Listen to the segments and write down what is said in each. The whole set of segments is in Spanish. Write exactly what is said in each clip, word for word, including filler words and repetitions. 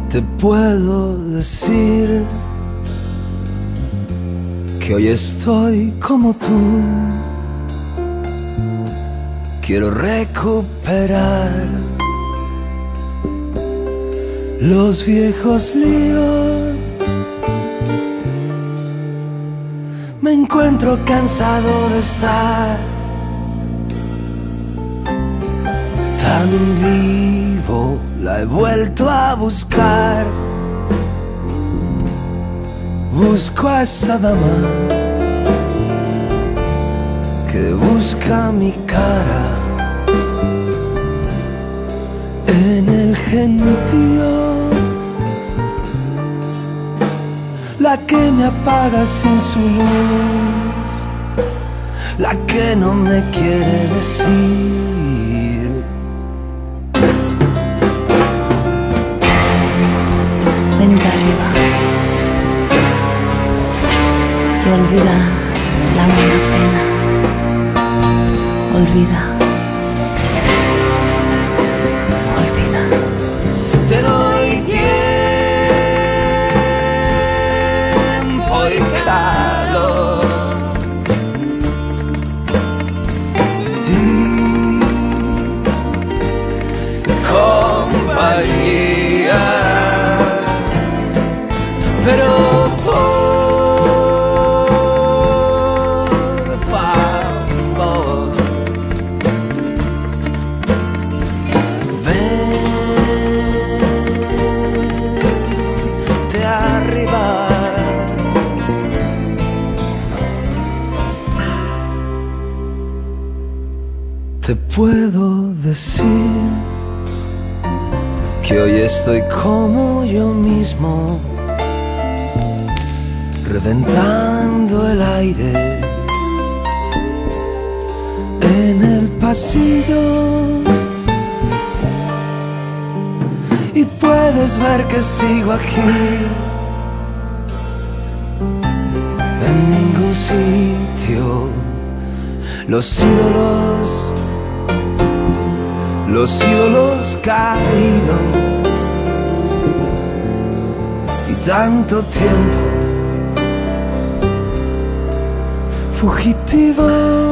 Te puedo decir que hoy estoy como tú. Quiero recuperar los viejos líos. Me encuentro cansado de estar tan vivo, la he vuelto a buscar. Busco a esa dama que busca mi cara en el gentío, la que me apaga sin su luz, la que no me quiere decir. Vente arriba y olvida la buena pena. Olvida, olvida. Te doy tiempo y calor y compañía, pero por favor vente arriba. Te puedo decir que hoy estoy como yo mismo, reventando el aire en el pasillo, y puedes ver que sigo aquí, en ningún sitio. Los ídolos, los ídolos caídos, y tanto tiempo fugitivo,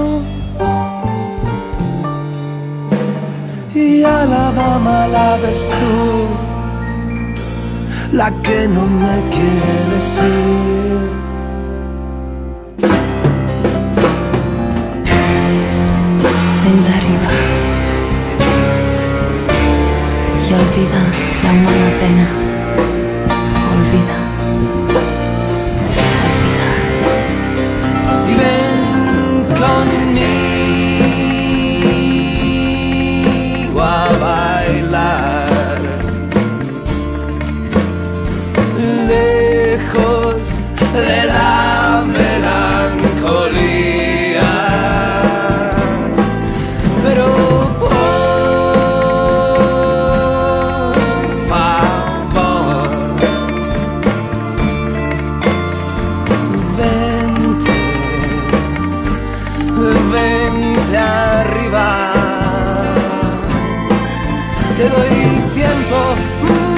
y a la dama la ves tú, la que no me quiere decir. Vente arriba y olvida la humana pena. Olvida, olvida. Y ven conmigo a bailar, lejos de la melancolía, pero por favor vente, vente arriba. Te doy tiempo.